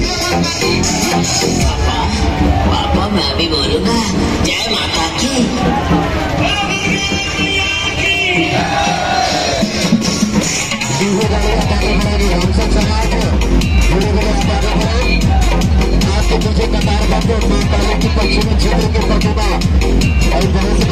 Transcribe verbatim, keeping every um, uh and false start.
पापा पापा मैं भी बोलूंगा जय माता की। हम सब समाज बड़े बड़े आगे बढ़े, आपके पीछे कतार बांधो, की पश्चिमी क्षेत्र के प्रतिभा और